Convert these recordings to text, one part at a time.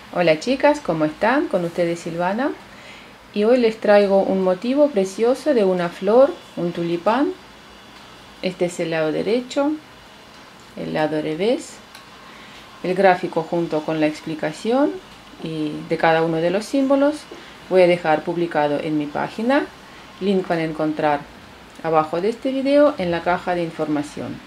Hola chicas, ¿cómo están? Con ustedes Silvana y hoy les traigo un motivo precioso de una flor, un tulipán. Este es el lado derecho, el lado revés, el gráfico junto con la explicación y de cada uno de los símbolos voy a dejar publicado en mi página. Link van a encontrar abajo de este video en la caja de información.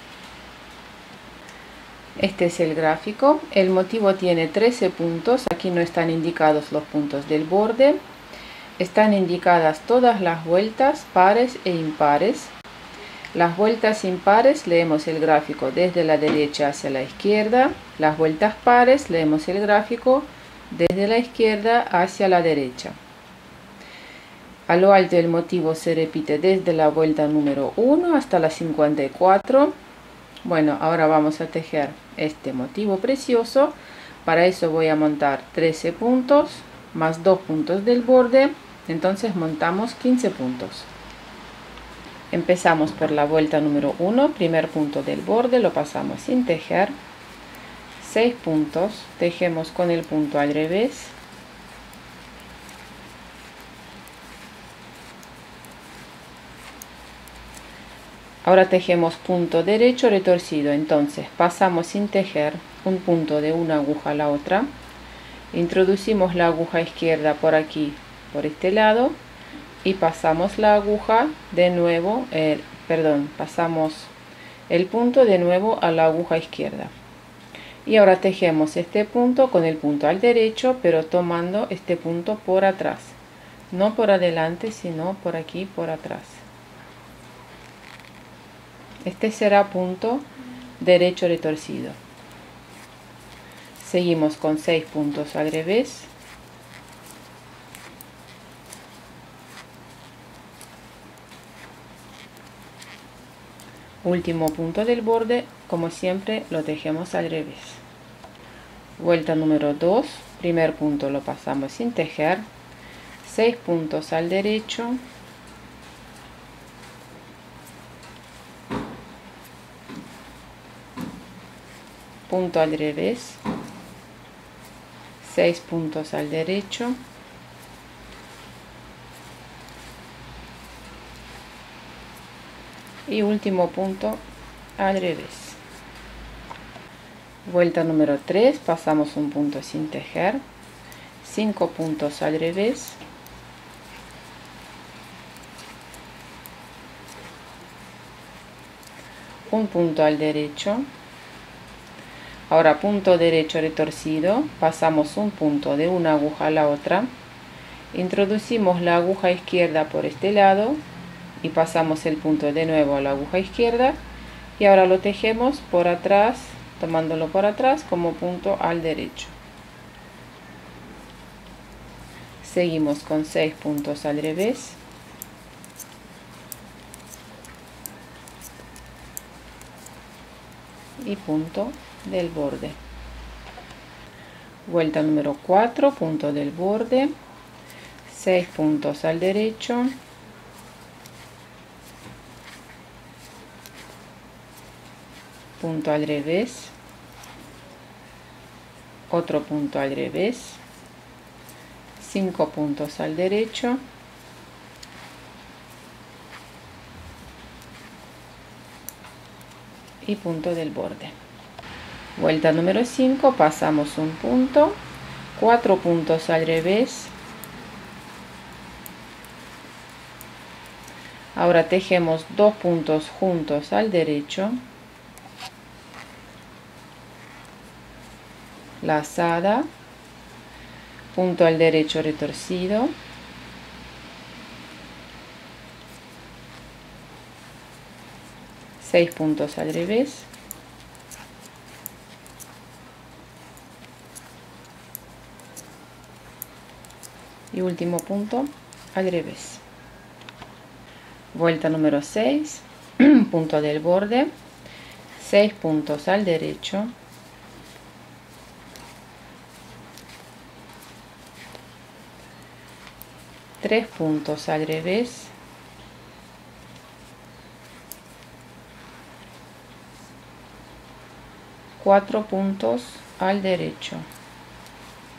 Este es el gráfico. El motivo tiene 13 puntos. Aquí no están indicados los puntos del borde. Están indicadas todas las vueltas pares e impares. Las vueltas impares leemos el gráfico desde la derecha hacia la izquierda. Las vueltas pares leemos el gráfico desde la izquierda hacia la derecha. A lo alto el motivo se repite desde la vuelta número 1 hasta la 54. Bueno, ahora vamos a tejer este motivo precioso. Para eso voy a montar 13 puntos más 2 puntos del borde. Entonces montamos 15 puntos. Empezamos por la vuelta número 1, primer punto del borde, lo pasamos sin tejer. 6 puntos, tejemos con el punto al revés. Ahora tejemos punto derecho retorcido, entonces pasamos sin tejer un punto de una aguja a la otra. Introducimos la aguja izquierda por aquí, por este lado, y pasamos la aguja de nuevo, pasamos el punto de nuevo a la aguja izquierda. Y ahora tejemos este punto con el punto al derecho, pero tomando este punto por atrás, no por adelante, sino por aquí, por atrás. Este será punto derecho retorcido. Seguimos con 6 puntos al revés. Último punto del borde, como siempre lo tejemos al revés. Vuelta número 2, primer punto lo pasamos sin tejer. 6 puntos al derecho. Punto al revés, 6 puntos al derecho, y último punto al revés. Vuelta número 3, pasamos un punto sin tejer, 5 puntos al revés, un punto al derecho. Ahora punto derecho retorcido, pasamos un punto de una aguja a la otra, introducimos la aguja izquierda por este lado y pasamos el punto de nuevo a la aguja izquierda y ahora lo tejemos por atrás, tomándolo por atrás como punto al derecho. Seguimos con 6 puntos al revés. Y punto del borde. Vuelta número 4, punto del borde, 6 puntos al derecho, punto al revés, otro punto al revés, 5 puntos al derecho, y punto del borde. Vuelta número 5, pasamos un punto, 4 puntos al revés. Ahora tejemos 2 puntos juntos al derecho, lazada, punto al derecho retorcido, seis puntos al revés, y último punto al revés. Vuelta número 6, punto del borde, 6 puntos al derecho, tres puntos al revés, cuatro puntos al derecho,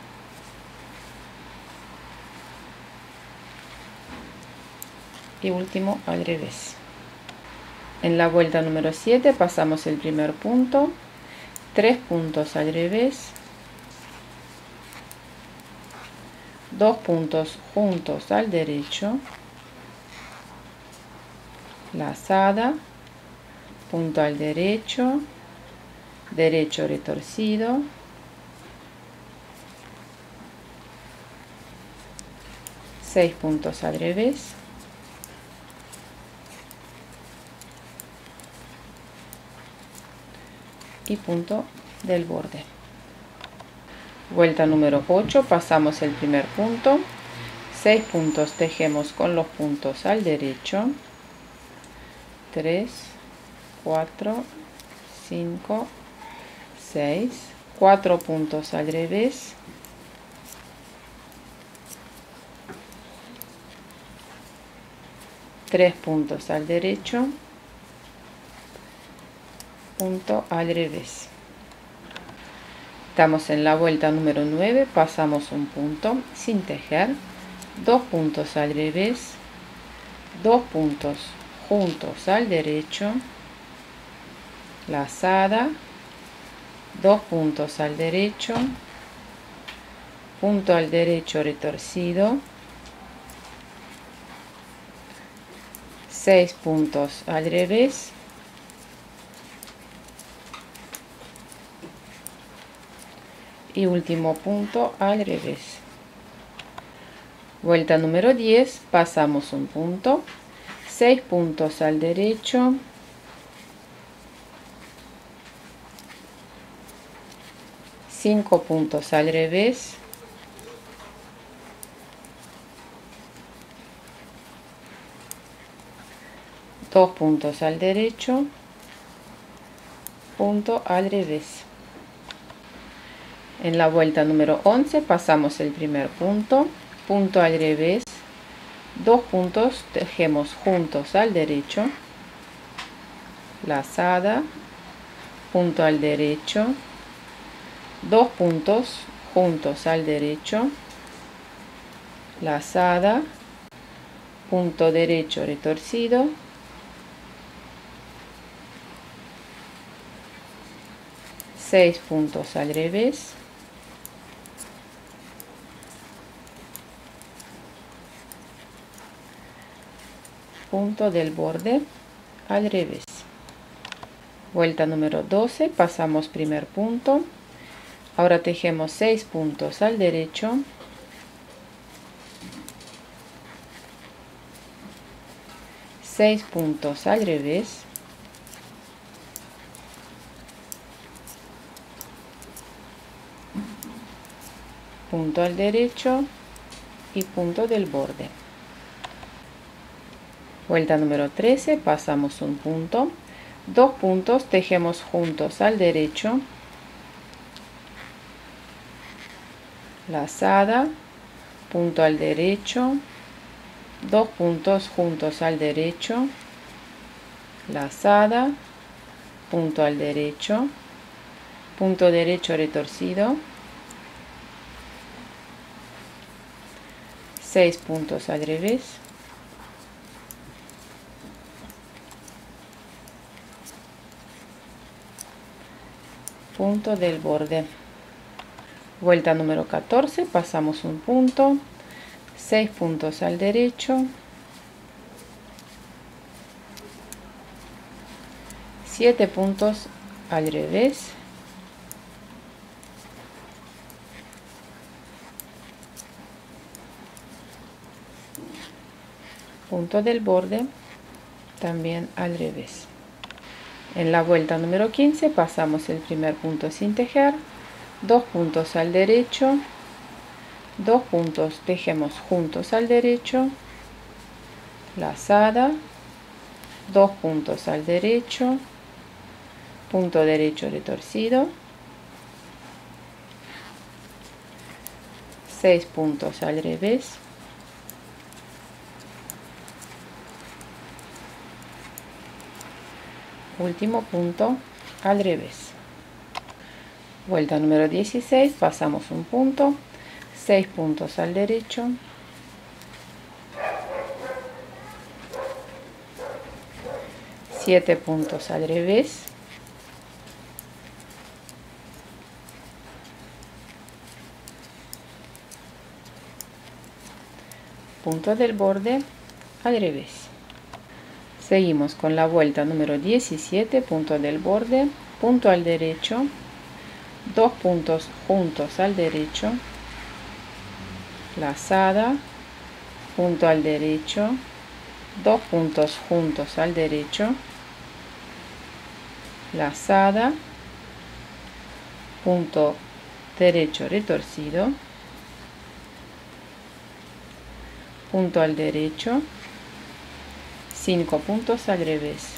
y último al revés. En la vuelta número 7 pasamos el primer punto, 3 puntos al revés, 2 puntos juntos al derecho, lazada, punto al derecho, derecho retorcido, seis puntos al revés, y punto del borde. Vuelta número 8, pasamos el primer punto, 6 puntos tejemos con los puntos al derecho, 3, 4, 5, 6, 4 puntos al revés, 3 puntos al derecho, punto al revés. Estamos en la vuelta número 9, pasamos un punto sin tejer, 2 puntos al revés, 2 puntos juntos al derecho, lazada, 2 puntos al derecho, punto al derecho retorcido, 6 puntos al revés, y último punto al revés. Vuelta número 10, pasamos un punto, 6 puntos al derecho, 5 puntos al revés, 2 puntos al derecho, punto al revés. En la vuelta número 11 pasamos el primer punto, punto al revés, 2 puntos tejemos juntos al derecho, lazada, punto al derecho, 2 puntos juntos al derecho, lazada, punto derecho retorcido, 6 puntos al revés, punto del borde al revés. Vuelta número 12, pasamos primer punto, ahora tejemos 6 puntos al derecho, 6 puntos al revés, punto al derecho y punto del borde. Vuelta número 13, pasamos un punto, 2 puntos tejemos juntos al derecho, lazada, punto al derecho, 2 puntos juntos al derecho, lazada, punto al derecho, punto derecho retorcido, 6 puntos al revés, punto del borde. Vuelta número 14, pasamos un punto, 6 puntos al derecho, 7 puntos al revés, punto del borde también al revés. En la vuelta número 15 pasamos el primer punto sin tejer, 2 puntos al derecho, 2 puntos tejemos juntos al derecho, lazada, 2 puntos al derecho, punto derecho retorcido, 6 puntos al revés, último punto al revés. Vuelta número 16, pasamos un punto, 6 puntos al derecho, 7 puntos al revés, punto del borde al revés. Seguimos con la vuelta número 17, punto del borde, punto al derecho, 2 puntos juntos al derecho, lazada, punto al derecho, 2 puntos juntos al derecho, lazada, punto derecho retorcido, punto al derecho, 5 puntos al revés.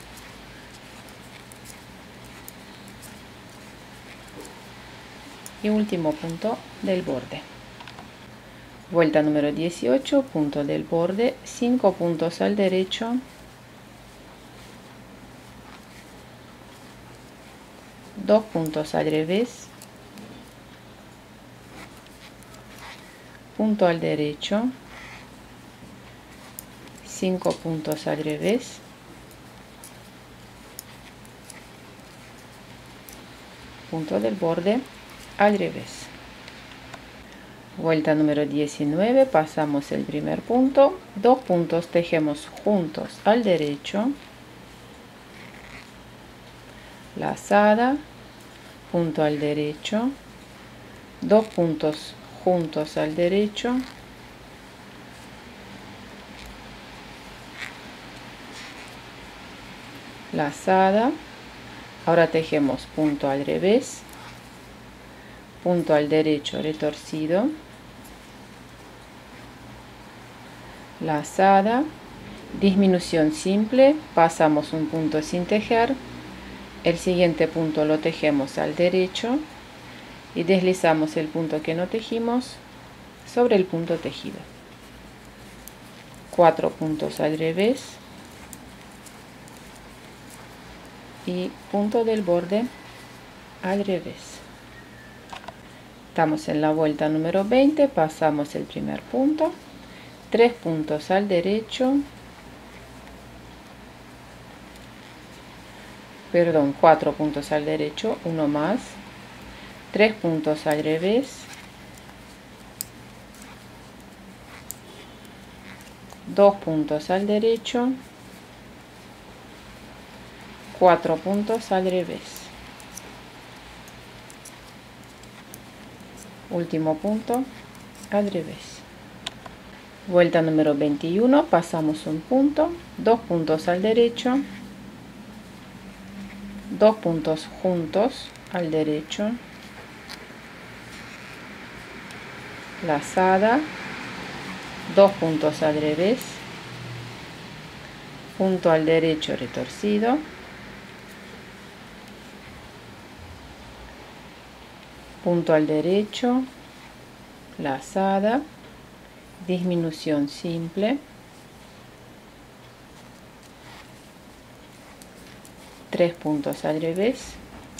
Y último punto del borde. Vuelta número 18, punto del borde, 5 puntos al derecho, dos puntos al revés, punto al derecho, 5 puntos al revés, punto del borde al revés. Vuelta número 19, pasamos el primer punto, 2 puntos tejemos juntos al derecho, lazada, punto al derecho, 2 puntos juntos al derecho, lazada, ahora tejemos punto al revés, punto al derecho retorcido, lazada, disminución simple, pasamos un punto sin tejer, el siguiente punto lo tejemos al derecho y deslizamos el punto que no tejimos sobre el punto tejido, 4 puntos al revés y punto del borde al revés. Estamos en la vuelta número 20, pasamos el primer punto, 3 puntos al derecho, perdón, 4 puntos al derecho, uno más, 3 puntos al revés, 2 puntos al derecho, 4 puntos al revés, último punto al revés. Vuelta número 21, pasamos un punto, 2 puntos al derecho, 2 puntos juntos al derecho, lazada, 2 puntos al revés, punto al derecho retorcido, punto al derecho, lazada, disminución simple, 3 puntos al revés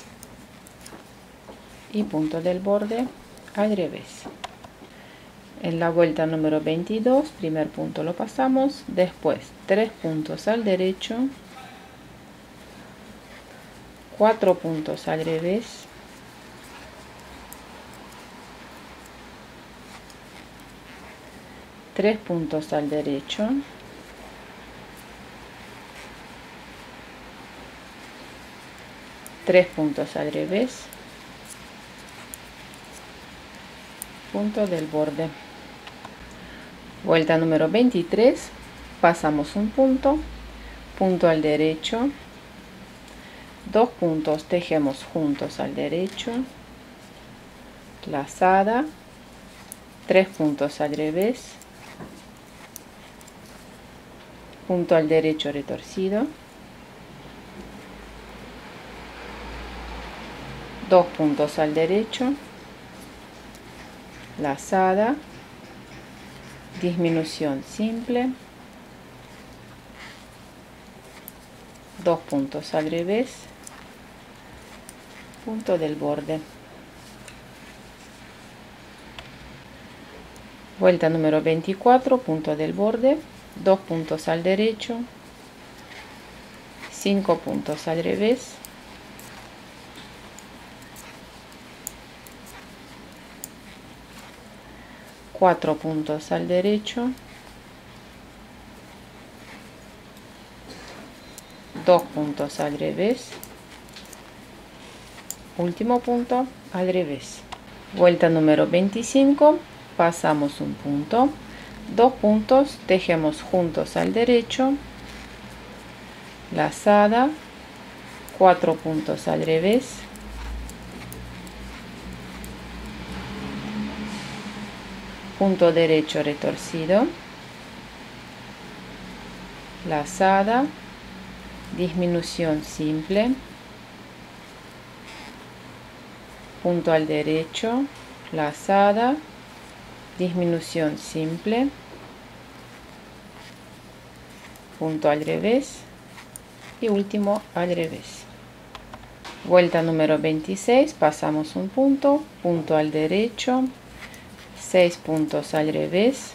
y punto del borde al revés. En la vuelta número 22, primer punto lo pasamos, después 3 puntos al derecho, 4 puntos al revés, tres puntos al derecho, tres puntos al revés, punto del borde. Vuelta número 23, pasamos un punto, punto al derecho, 2 puntos tejemos juntos al derecho, lazada, 3 puntos al revés, punto al derecho retorcido, 2 puntos al derecho, lazada, disminución simple, 2 puntos al revés, punto del borde. Vuelta número 24, punto del borde, 2 puntos al derecho, 5 puntos al revés, 4 puntos al derecho, 2 puntos al revés, último punto al revés. Vuelta número 25, pasamos un punto, 2 puntos, tejemos juntos al derecho, lazada, 4 puntos al revés, punto derecho retorcido, lazada, disminución simple, punto al derecho, lazada, disminución simple, punto al revés y último al revés. Vuelta número 26, pasamos un punto, punto al derecho, 6 puntos al revés,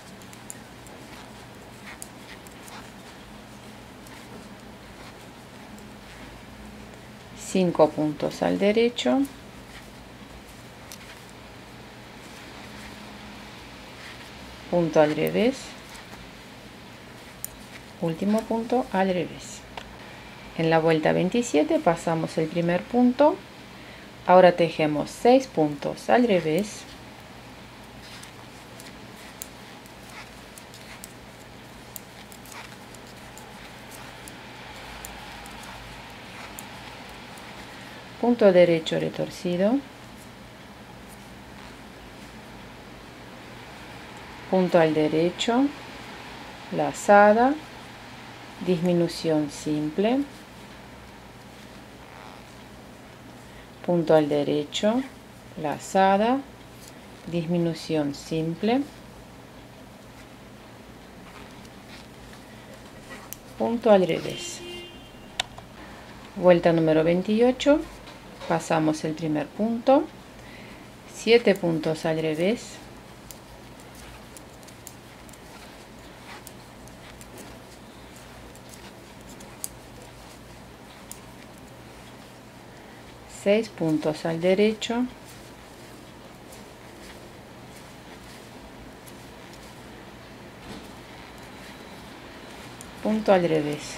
cinco puntos al derecho, punto al revés, último punto al revés. En la vuelta 27 pasamos el primer punto, ahora tejemos 6 puntos al revés, punto derecho retorcido, punto al derecho, lazada, disminución simple, punto al derecho, lazada, disminución simple, punto al revés. Vuelta número 28, pasamos el primer punto, 7 puntos al revés, seis puntos al derecho, punto al revés.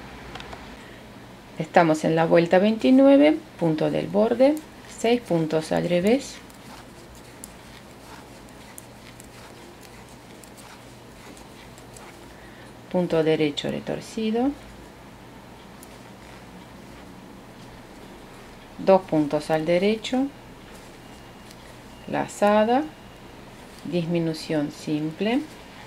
Estamos en la vuelta 29, punto del borde, 6 puntos al revés, punto derecho retorcido, 2 puntos al derecho, lazada, disminución simple,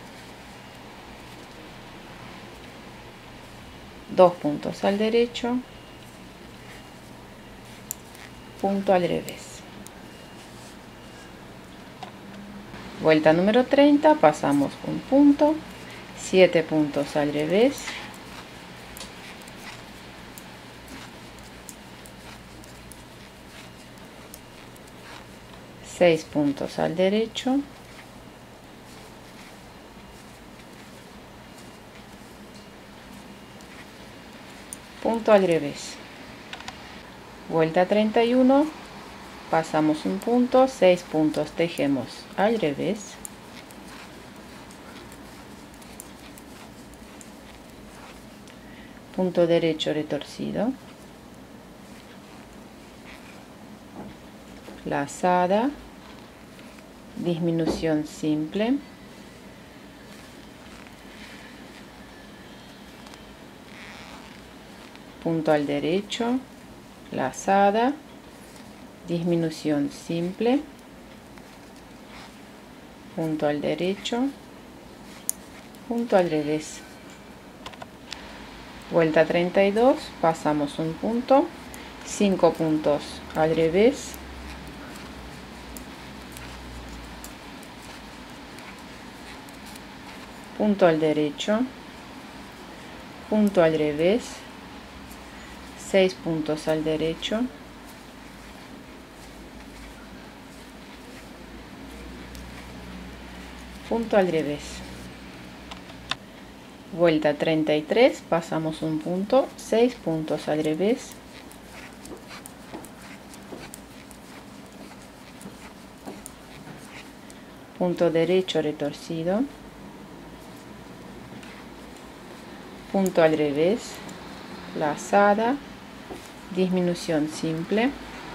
2 puntos al derecho, punto al revés. Vuelta número 30, pasamos un punto, 7 puntos al revés, seis puntos al derecho, punto al revés. Vuelta 31, pasamos un punto, 6 puntos, tejemos al revés, punto derecho retorcido, lazada, disminución simple, punto al derecho, lazada, disminución simple, punto al derecho, punto al revés. Vuelta 32, pasamos un punto, 5 puntos al revés, punto al derecho, punto al revés, 6 puntos al derecho, punto al revés. Vuelta 33, pasamos un punto, 6 puntos al revés, punto derecho retorcido, punto al revés, lazada, disminución simple,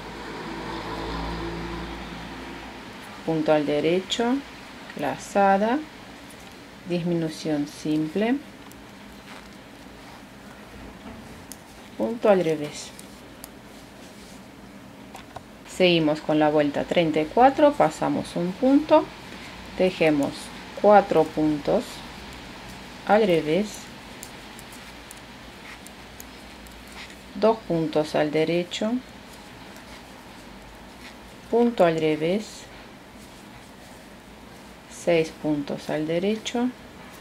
punto al derecho, lazada, disminución simple, punto al revés. Seguimos con la vuelta 34, pasamos un punto, tejemos 4 puntos al revés, 2 puntos al derecho, punto al revés, 6 puntos al derecho,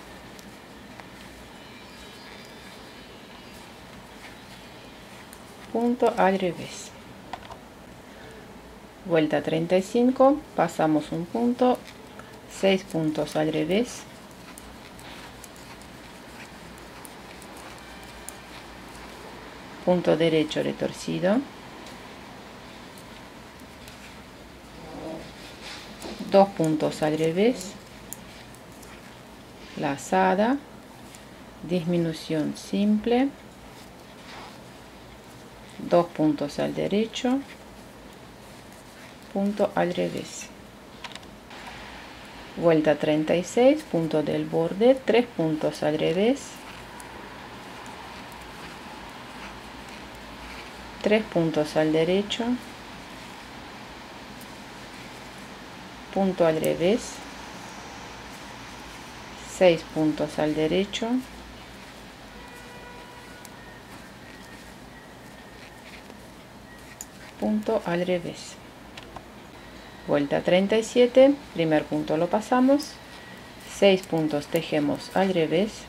punto al revés. Vuelta 35, pasamos un punto, 6 puntos al revés, punto derecho retorcido, 2 puntos al revés, lazada, disminución simple, 2 puntos al derecho, punto al revés. Vuelta 36, punto del borde, 3 puntos al revés, 3 puntos al derecho, punto al revés, 6 puntos al derecho, punto al revés. Vuelta 37, primer punto lo pasamos, 6 puntos tejemos al revés,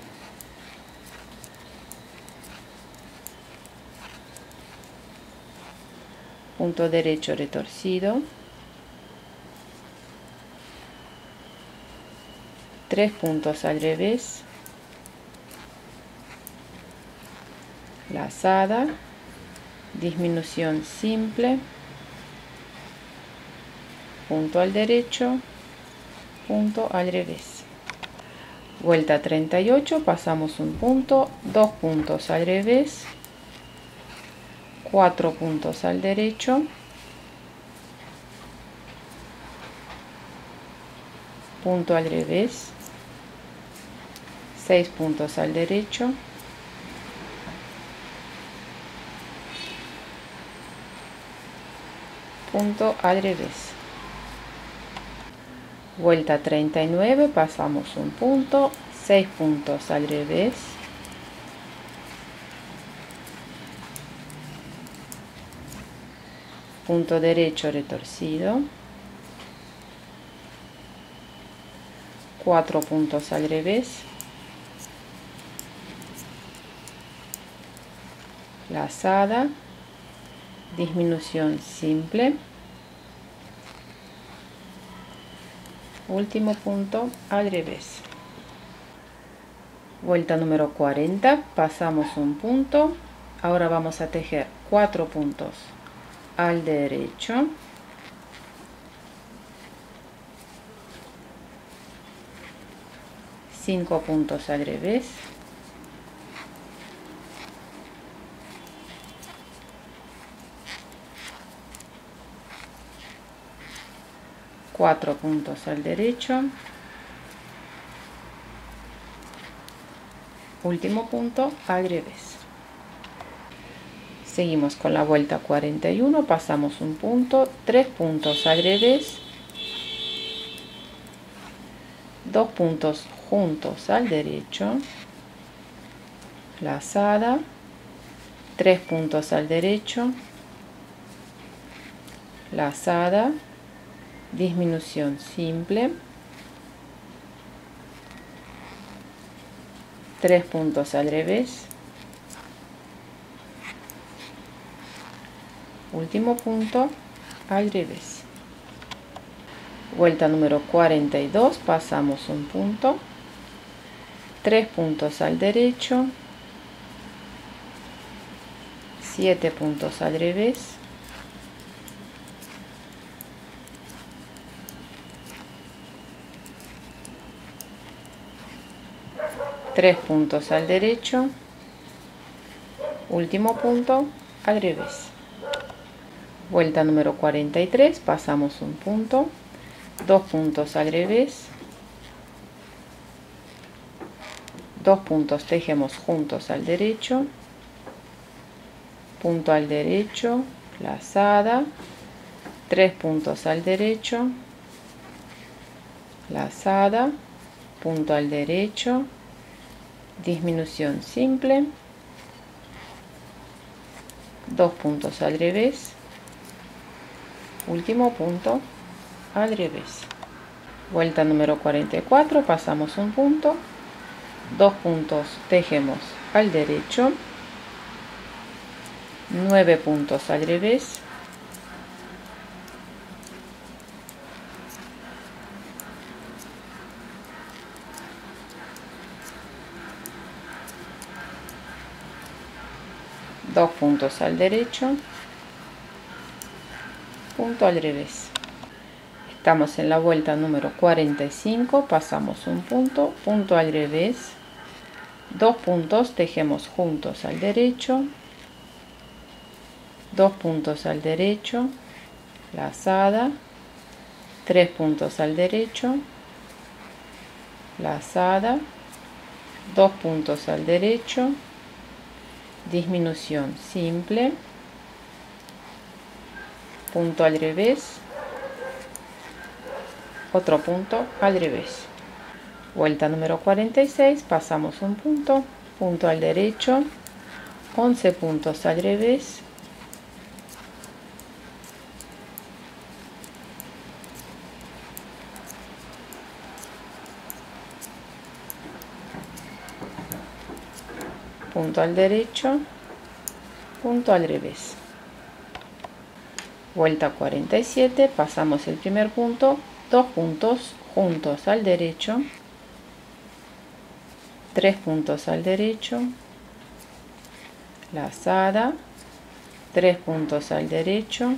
punto derecho retorcido, 3 puntos al revés, lazada, disminución simple, punto al derecho, punto al revés. Vuelta 38, pasamos un punto, 2 puntos al revés, 4 puntos al derecho, punto al revés, 6 puntos al derecho, punto al revés. Vuelta 39, pasamos un punto, 6 puntos al revés, punto derecho retorcido, 4 puntos al revés, lazada, disminución simple, último punto al revés. Vuelta número 40, pasamos un punto, ahora vamos a tejer 4 puntos al derecho, 5 puntos al revés, 4 puntos al derecho, último punto al revés. Seguimos con la vuelta 41, pasamos un punto, 3 puntos al revés, 2 puntos juntos al derecho, lazada, 3 puntos al derecho, lazada, disminución simple, 3 puntos al revés, último punto al revés. Vuelta número 42, pasamos un punto, 3 puntos al derecho, 7 puntos al revés, 3 puntos al derecho, último punto al revés. Vuelta número 43, pasamos un punto, 2 puntos al revés, 2 puntos tejemos juntos al derecho, punto al derecho, lazada, 3 puntos al derecho, lazada, punto al derecho, disminución simple, 2 puntos al revés, último punto al revés. Vuelta número 44, pasamos un punto, 2 puntos tejemos al derecho, 9 puntos al revés, dos puntos al derecho, punto al revés. Estamos en la vuelta número 45, pasamos un punto, punto al revés, 2 puntos tejemos juntos al derecho, 2 puntos al derecho, lazada, 3 puntos al derecho, lazada, 2 puntos al derecho, disminución simple, punto al revés, otro punto al revés. Vuelta número 46, pasamos un punto, punto al derecho, 11 puntos al revés, punto al derecho, punto al revés. Vuelta 47, pasamos el primer punto, 2 puntos juntos al derecho, 3 puntos al derecho, lazada, 3 puntos al derecho,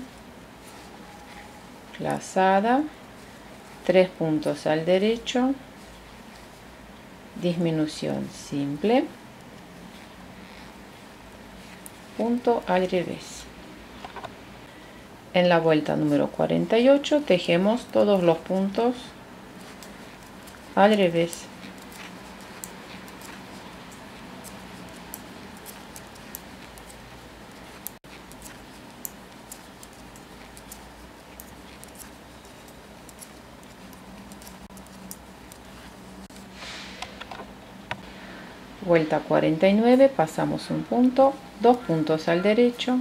lazada, 3 puntos al derecho, disminución simple, punto al revés. En la vuelta número 48 tejemos todos los puntos al revés. Vuelta 49, pasamos un punto, 2 puntos al derecho,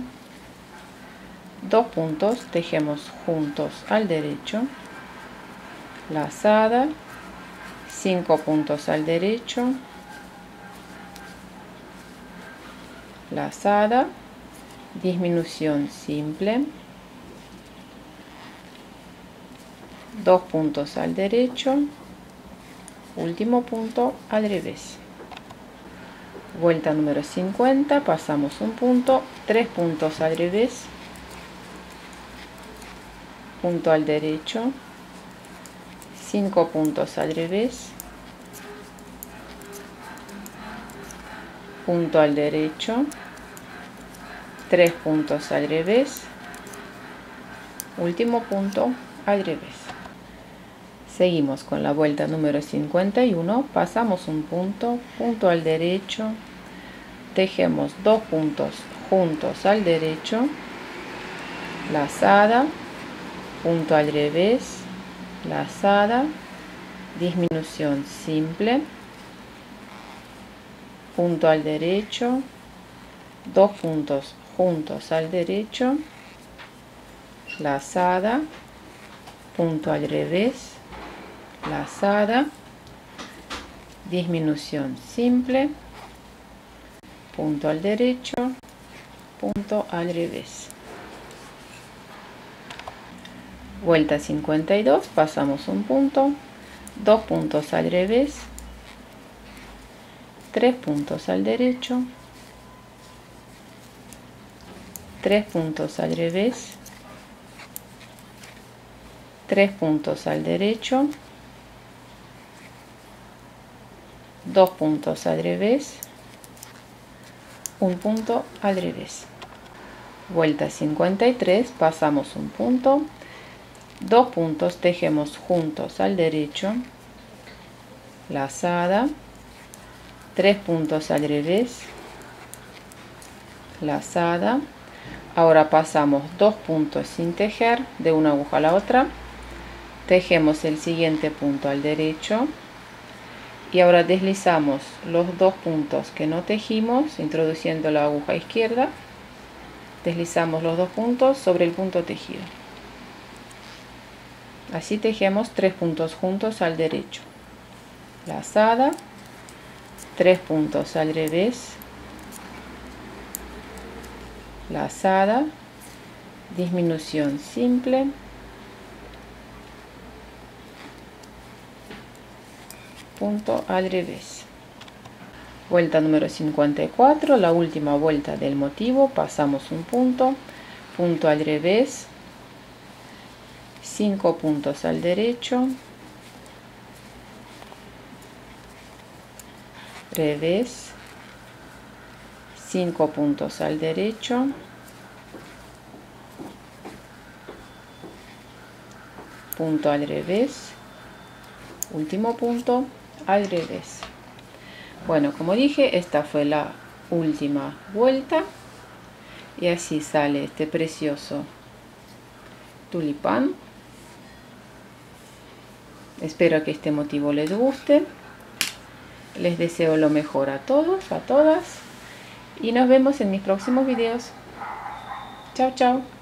2 puntos tejemos juntos al derecho, lazada, 5 puntos al derecho, lazada, disminución simple, 2 puntos al derecho, último punto al revés. Vuelta número 50, pasamos un punto, 3 puntos al revés, punto al derecho, 5 puntos al revés, punto al derecho, 3 puntos al revés, último punto al revés. Seguimos con la vuelta número 51, pasamos un punto, punto al derecho, tejemos 2 puntos juntos al derecho, lazada, punto al revés, lazada, disminución simple, punto al derecho, 2 puntos juntos al derecho, lazada, punto al revés, lazada, disminución simple, punto al derecho, punto al revés. Vuelta 52, pasamos un punto, 2 puntos al revés, 3 puntos al derecho, 3 puntos al revés, 3 puntos al derecho, 2 puntos al revés, 1 punto al revés. Vuelta 53, pasamos un punto, 2 puntos, tejemos juntos al derecho, lazada, 3 puntos al revés, lazada. Ahora pasamos 2 puntos sin tejer de una aguja a la otra, tejemos el siguiente punto al derecho y ahora deslizamos los 2 puntos que no tejimos introduciendo la aguja izquierda, deslizamos los 2 puntos sobre el punto tejido. Así tejemos 3 puntos juntos al derecho, lazada, 3 puntos al revés, lazada, disminución simple, punto al revés. Vuelta número 54, la última vuelta del motivo, pasamos un punto, punto al revés, 5 puntos al derecho, revés, 5 puntos al derecho, punto al revés, último punto al revés. Bueno, como dije, esta fue la última vuelta y así sale este precioso tulipán. Espero que este motivo les guste. Les deseo lo mejor a todos, a todas, y nos vemos en mis próximos videos. Chao, chao.